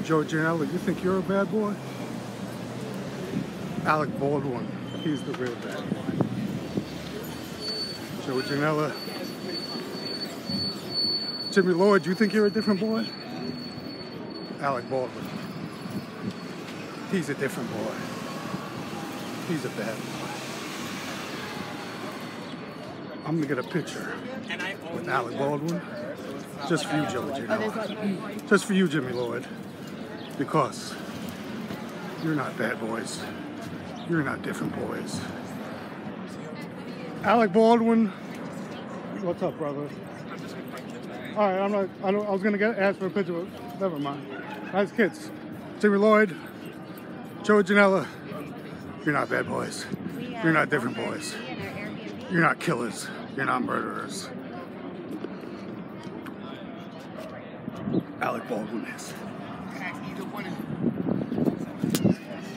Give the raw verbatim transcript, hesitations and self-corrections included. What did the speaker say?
Joe Janela, you think you're a bad boy? Alec Baldwin, he's the real bad boy. Joe Janela. Jimmy Lloyd, you think you're a different boy? Alec Baldwin. He's a different boy. He's a bad boy. I'm gonna get a picture with Alec Baldwin. Just for you, Joe Janela. Just for you, Jimmy Lloyd. Because you're not bad boys. You're not different boys. Alec Baldwin. What's up, brother? All right, I'm not. I, don't, I was gonna get ask for a picture, but never mind. Nice kids. Jimmy Lloyd, Joe Janela. You're not bad boys. You're not different boys. You're not killers. You're not murderers. Alec Baldwin is.